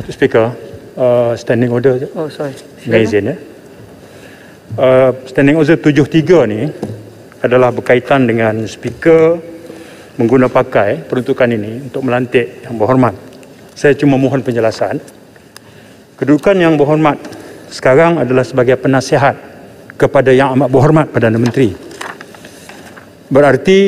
Speaker, standing order je. Oh, sorry. Dengan izin ya. Standing order 73 ni adalah berkaitan dengan speaker mengguna pakai peruntukan ini untuk melantik Yang Berhormat. Saya cuma mohon penjelasan. Kedudukan Yang Berhormat sekarang adalah sebagai penasihat kepada Yang Amat Berhormat Perdana Menteri. Berarti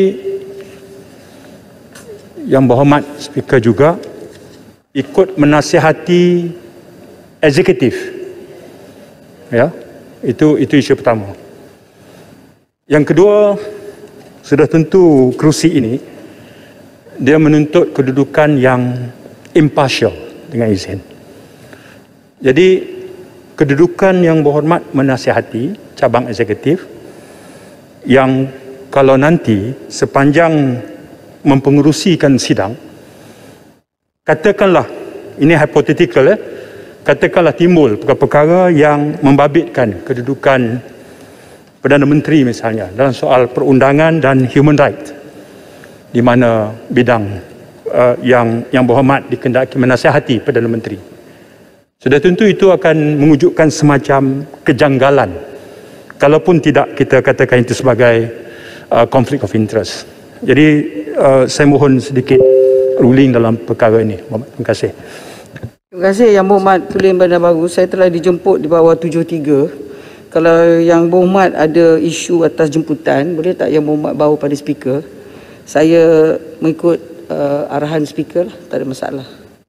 Yang Berhormat Speaker juga ikut menasihati eksekutif. Ya, itu isu pertama. Yang kedua, sudah tentu kerusi ini dia menuntut kedudukan yang impartial dengan izin. Jadi kedudukan Yang Berhormat menasihati cabang eksekutif yang kalau nanti sepanjang mempengerusikan sidang, katakanlah ini hypothetical katakanlah timbul perkara-perkara yang membabitkan kedudukan Perdana Menteri misalnya dalam soal perundangan dan human right, di mana bidang yang berhormat dikehendaki menasihati Perdana Menteri. Sudah tentu itu akan mewujudkan semacam kejanggalan, kalaupun tidak kita katakan itu sebagai conflict of interest. Jadi saya mohon sedikit ruling dalam perkara ini. Terima kasih. Terima kasih Yang Berhormat Kulim Bandar Baru. Saya telah dijemput di bawah 73. Kalau Yang Berhormat ada isu atas jemputan, boleh tak Yang Berhormat bawa pada speaker? Saya mengikut arahan speaker lah, tak ada masalah.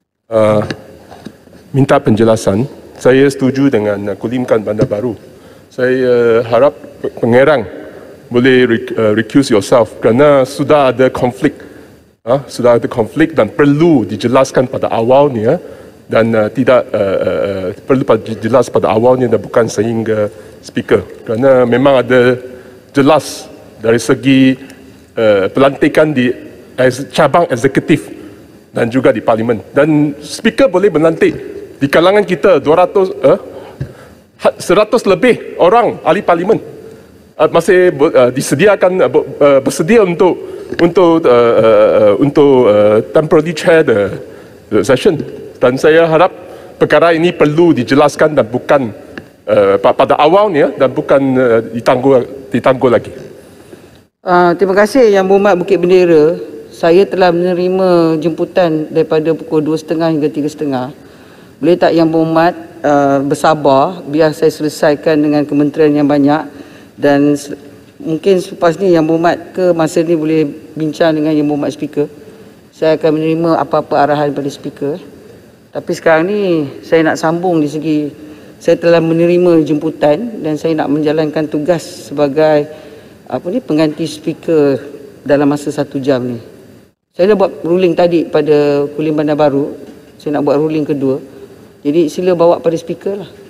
Minta penjelasan. Saya setuju dengan Kulimkan Bandar Baru. Saya harap pengerang boleh recuse yourself kerana sudah ada konflik. Sudah ada konflik dan perlu dijelaskan pada awalnya dan tidak perlu dijelas pada awalnya dan bukan sehingga speaker, kerana memang ada jelas dari segi pelantikan di cabang eksekutif dan juga di parlimen, dan speaker boleh melantik di kalangan kita 100 lebih orang ahli parlimen masih disediakan bersedia untuk temporary chair the session, dan saya harap perkara ini perlu dijelaskan dan bukan pada awalnya dan bukan ditanggul lagi. Terima kasih Yang Berhormat Bukit Bendera. Saya telah menerima jemputan daripada pukul 2.30 hingga 3.30. Boleh tak Yang Berhormat bersabar biar saya selesaikan dengan kementerian yang banyak, dan mungkin selepas ni Yang Berhormat ke masa ni boleh bincang dengan Yang Berhormat Speaker. Saya akan menerima apa-apa arahan pada Speaker. Tapi sekarang ni saya nak sambung di segi saya telah menerima jemputan dan saya nak menjalankan tugas sebagai pengganti Speaker dalam masa 1 jam ni. Saya dah buat ruling tadi pada Kulim Bandar Baru. Saya nak buat ruling kedua. Jadi sila bawa pada Speaker lah.